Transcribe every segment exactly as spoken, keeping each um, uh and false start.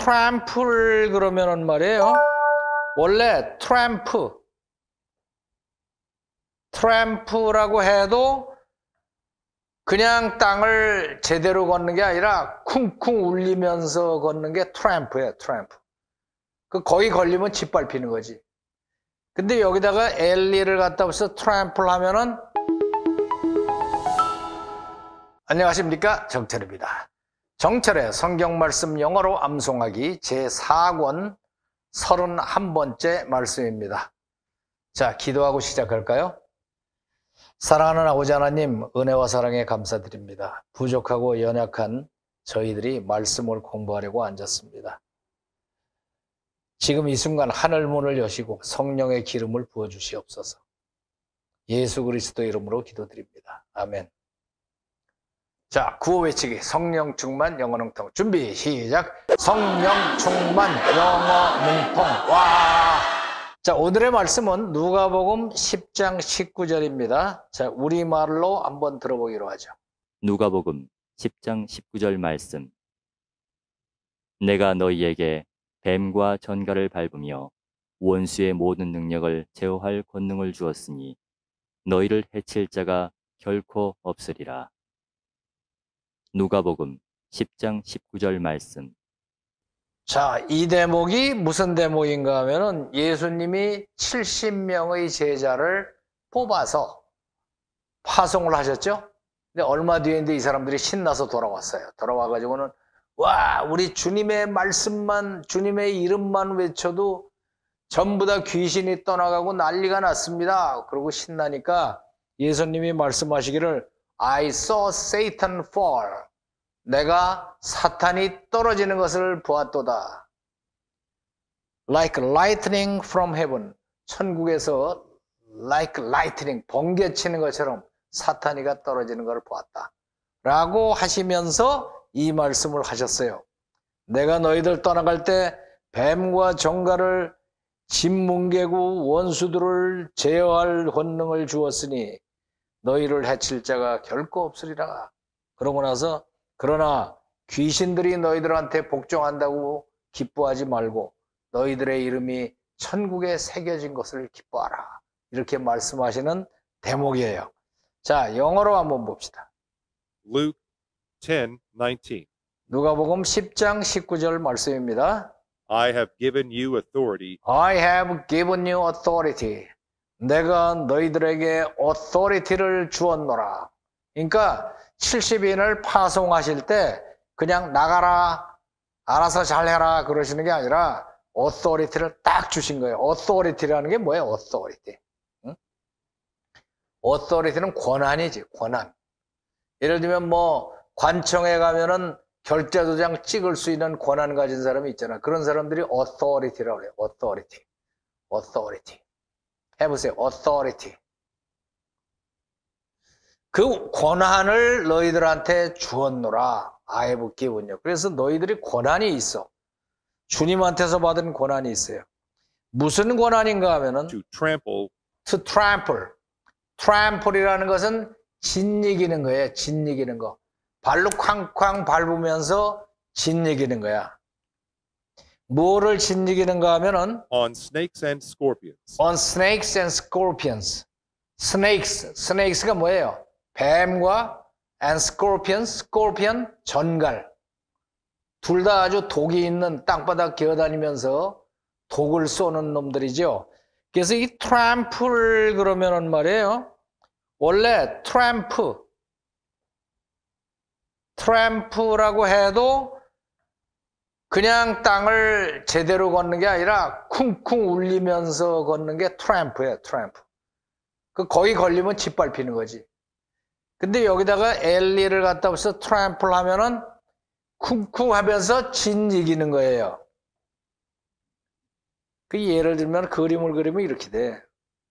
트램플 그러면은 말이에요. 원래 트램프, 트램프라고 해도 그냥 땅을 제대로 걷는 게 아니라 쿵쿵 울리면서 걷는 게 트램프예요, 트램프. 그 거기 걸리면 짓밟히는 거지. 근데 여기다가 엘리를 갖다 붙여서 트램플 하면은 안녕하십니까, 정철입니다. 정철의 성경 말씀 영어로 암송하기 제사 권 서른한 번째 말씀입니다. 자, 기도하고 시작할까요? 사랑하는 아버지 하나님, 은혜와 사랑에 감사드립니다. 부족하고 연약한 저희들이 말씀을 공부하려고 앉았습니다. 지금 이 순간 하늘문을 여시고 성령의 기름을 부어주시옵소서. 예수 그리스도 이름으로 기도드립니다. 아멘. 자, 구호 외치기 성령 충만 영어 능통 준비 시작. 성령 충만 영어 능통. 와! 자, 오늘의 말씀은 누가복음 십 장 십구 절입니다. 자, 우리말로 한번 들어보기로 하죠. 누가복음 십 장 십구 절 말씀. 내가 너희에게 뱀과 전갈을 밟으며 원수의 모든 능력을 제어할 권능을 주었으니 너희를 해칠 자가 결코 없으리라. 누가복음 십 장 십구 절 말씀. 자, 이 대목이 무슨 대목인가 하면은 예수님이 칠십 명의 제자를 뽑아서 파송을 하셨죠? 근데 얼마 뒤인데 이 사람들이 신나서 돌아왔어요. 돌아와가지고는 와, 우리 주님의 말씀만, 주님의 이름만 외쳐도 전부 다 귀신이 떠나가고 난리가 났습니다. 그러고 신나니까 예수님이 말씀하시기를 I saw Satan fall. 내가 사탄이 떨어지는 것을 보았도다. Like lightning from heaven. 천국에서 like lightning, 번개치는 것처럼 사탄이가 떨어지는 것을 보았다. 라고 하시면서 이 말씀을 하셨어요. 내가 너희들 떠나갈 때 뱀과 정갈을 진뭉개고 원수들을 제어할 권능을 주었으니 너희를 해칠 자가 결코 없으리라. 그러고 나서 그러나 귀신들이 너희들한테 복종한다고 기뻐하지 말고 너희들의 이름이 천국에 새겨진 것을 기뻐하라. 이렇게 말씀하시는 대목이에요. 자, 영어로 한번 봅시다. Luke ten nineteen. 누가복음 십 장 십구 절 말씀입니다. I have given you authority. I have given you authority. 내가 너희들에게 authority를 주었노라. 그러니까 칠십 인을 파송하실 때 그냥 나가라, 알아서 잘해라 그러시는 게 아니라 authority를 딱 주신 거예요. authority라는 게 뭐예요? authority. 응? authority는 권한이지, 권한. 예를 들면 뭐 관청에 가면은 결제 도장 찍을 수 있는 권한 가진 사람이 있잖아. 그런 사람들이 authority라고 해요. authority. authority. 해보세요. authority. 그 권한을 너희들한테 주었노라. I have given you. 그래서 너희들이 권한이 있어. 주님한테서 받은 권한이 있어요. 무슨 권한인가 하면은 To trample. to trample. trample이라는 것은 짓이기는 거예요. 짓이기는 거. 발로 쾅쾅 밟으면서 짓이기는 거야. 뭐를 짓이기는가 하면은 On snakes and scorpions. on snakes and scorpions. snakes, snakes가 뭐예요? 뱀과 and scorpions, scorpion, 전갈. 둘 다 아주 독이 있는 땅바닥 기어다니면서 독을 쏘는 놈들이죠. 그래서 이 트램플 그러면은 말이에요. 원래 트램프, 트램프라고 해도 그냥 땅을 제대로 걷는 게 아니라 쿵쿵 울리면서 걷는 게 트램프예요, 트램프. 그 거기 걸리면 짓밟히는 거지. 근데 여기다가 엘리를 갖다 붙여서 트램플 하면은 쿵쿵 하면서 진 이기는 거예요. 그 예를 들면 그림을 그리면 이렇게 돼.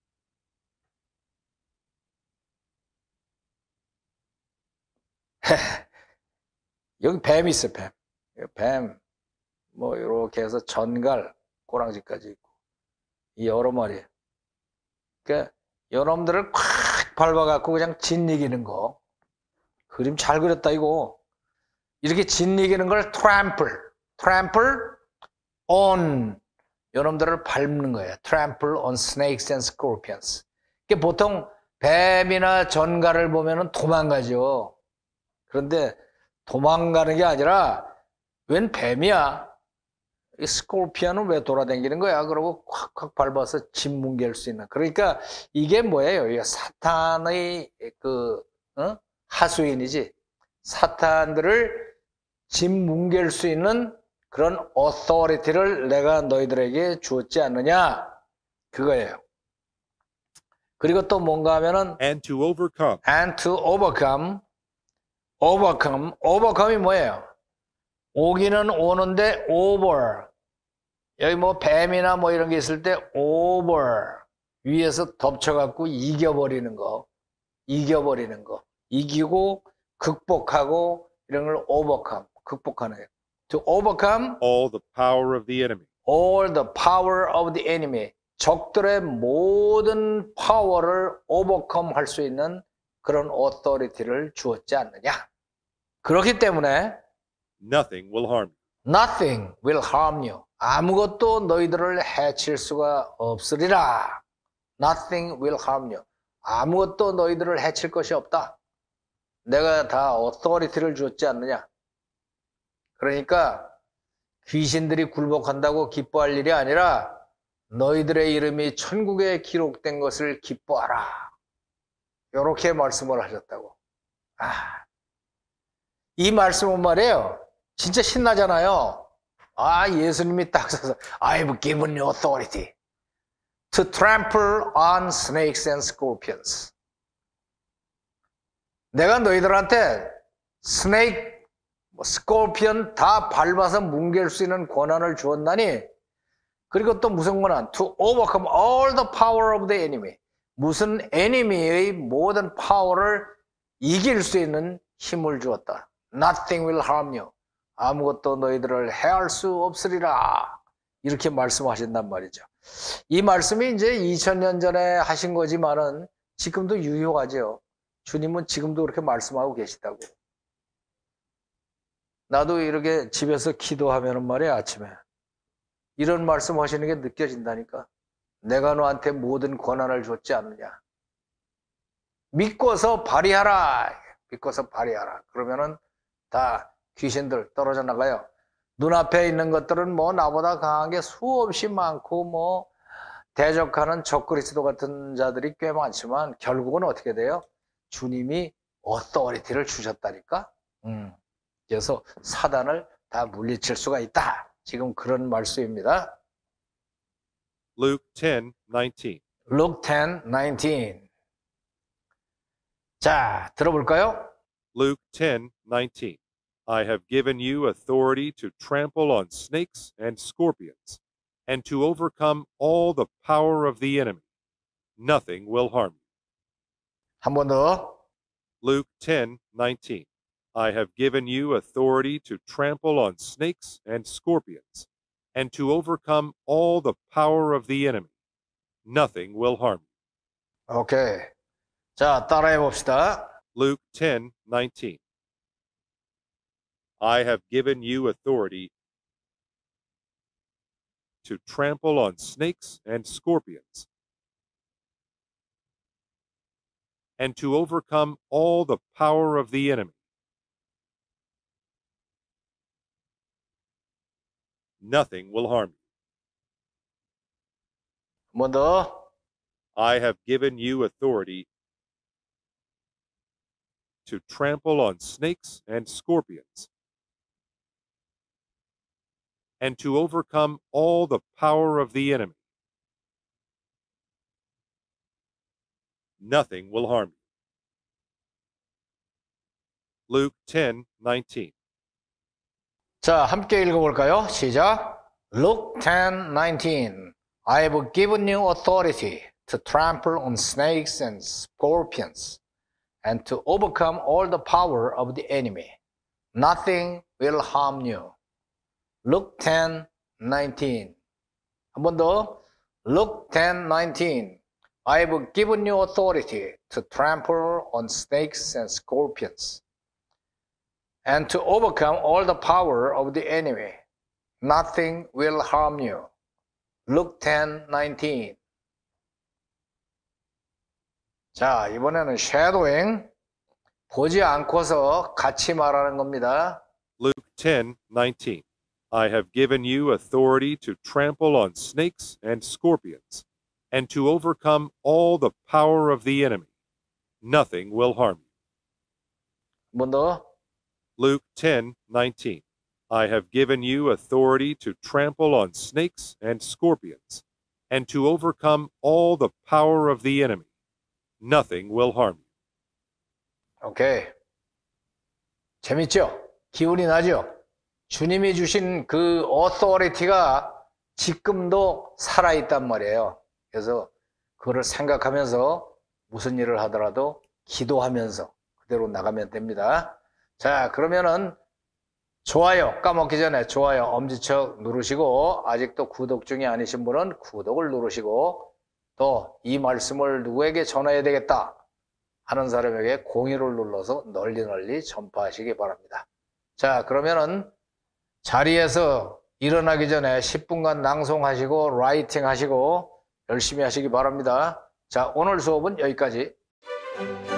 여기 뱀이 있어, 뱀. 뱀. 뭐, 이렇게 해서 전갈, 꼬랑지까지 있고. 이 여러 마리. 그러니까, 여러분들을 콱 밟아갖고 그냥 진 이기는 거. 그림 잘 그렸다, 이거. 이렇게 진 이기는 걸 트램플. 트램플, on 여러분들을 밟는 거예요. trample on snakes and scorpions. 이게 보통 뱀이나 전갈을 보면은 도망가죠. 그런데 도망가는 게 아니라 웬 뱀이야? 이 스콜피언은 왜 돌아다니는 거야? 그러고 콱콱 밟아서 짐 뭉갤 수 있는. 그러니까 이게 뭐예요? 이게 사탄의 그 어? 하수인이지. 사탄들을 짐 뭉갤 수 있는 그런 authority를 내가 너희들에게 주었지 않느냐? 그거예요. 그리고 또 뭔가 하면은 and to overcome and to overcome, overcome, overcome이 뭐예요? 오기는 오는데 over. 여기 뭐 뱀이나 뭐 이런 게 있을 때 over. 위에서 덮쳐갖고 이겨버리는 거. 이겨버리는 거. 이기고 극복하고 이런 걸 overcome. 극복하는 거예요. To overcome all the power of the enemy. all the power of the enemy. 적들의 모든 파워를 overcome 할 수 있는 그런 authority를 주었지 않느냐. 그렇기 때문에 Nothing will harm you. nothing will harm you. 아무것도 너희들을 해칠 수가 없으리라. nothing will harm you. 아무것도 너희들을 해칠 것이 없다. 내가 다 authority를 주었지 않느냐. 그러니까 귀신들이 굴복한다고 기뻐할 일이 아니라 너희들의 이름이 천국에 기록된 것을 기뻐하라. 이렇게 말씀을 하셨다고. 아, 이 말씀은 말이에요. 진짜 신나잖아요. 아, 예수님이 딱 서서 I've given you authority to trample on snakes and scorpions. 내가 너희들한테 스네이크, 스콜피언 다 밟아서 뭉갤 수 있는 권한을 주었나니 그리고 또 무슨 권한? To overcome all the power of the enemy. 무슨 enemy의 모든 파워를 이길 수 있는 힘을 주었다. Nothing will harm you. 아무것도 너희들을 해할 수 없으리라. 이렇게 말씀하신단 말이죠. 이 말씀이 이제 이천 년 전에 하신 거지만은 지금도 유효하죠. 주님은 지금도 그렇게 말씀하고 계시다고. 나도 이렇게 집에서 기도하면은 말이야, 아침에. 이런 말씀 하시는 게 느껴진다니까. 내가 너한테 모든 권한을 줬지 않느냐. 믿고서 발휘하라. 믿고서 발휘하라. 그러면은 다 귀신들 떨어져 나가요. 눈앞에 있는 것들은 뭐 나보다 강한 게 수없이 많고 뭐 대적하는 적그리스도 같은 자들이 꽤 많지만 결국은 어떻게 돼요? 주님이 어떠리티를 주셨다니까. 음. 그래서 사단을 다 물리칠 수가 있다. 지금 그런 말씀입니다. Luke ten nineteen. Luke ten nineteen. 자, 들어볼까요? Luke ten nineteen. I have given you authority to trample on snakes and scorpions, and to overcome all the power of the enemy. Nothing will harm you. 한 번 더. Luke ten nineteen. I have given you authority to trample on snakes and scorpions, and to overcome all the power of the enemy. Nothing will harm you. 오케이. 자, 따라해 봅시다. Luke ten nineteen. I have given you authority to trample on snakes and scorpions, and to overcome all the power of the enemy. Nothing will harm you. 한 번 더. I have given you authority to trample on snakes and scorpions, and to overcome all the power of the enemy. Nothing will harm you. Luke ten nineteen. 자, 함께 읽어볼까요? 시작. Luke ten nineteen. I have given you authority to trample on snakes and scorpions and to overcome all the power of the enemy. Nothing will harm you. Luke ten nineteen. 한 번 더. Luke ten nineteen. I have given you authority to trample on snakes and scorpions and to overcome all the power of the enemy. Nothing will harm you. Luke ten nineteen. 자, 이번에는 shadowing. 보지 않고서 같이 말하는 겁니다. Luke ten nineteen. I have given you authority to trample on snakes and scorpions, and to overcome all the power of the enemy. Nothing will harm you. 한 번 더. Luke ten nineteen. I have given you authority to trample on snakes and scorpions, and to overcome all the power of the enemy. Nothing will harm you. 오케이. 재밌죠? 기운이 나죠? 주님이 주신 그 authority가 지금도 살아있단 말이에요. 그래서 그거를 생각하면서 무슨 일을 하더라도 기도하면서 그대로 나가면 됩니다. 자, 그러면은 좋아요, 까먹기 전에 좋아요 엄지척 누르시고, 아직도 구독 중이 아니신 분은 구독을 누르시고, 또 이 말씀을 누구에게 전해야 되겠다 하는 사람에게 공유를 눌러서 널리 널리 전파하시기 바랍니다. 자, 그러면은 자리에서 일어나기 전에 십 분간 낭송하시고 라이팅 하시고 열심히 하시기 바랍니다. 자, 오늘 수업은 여기까지.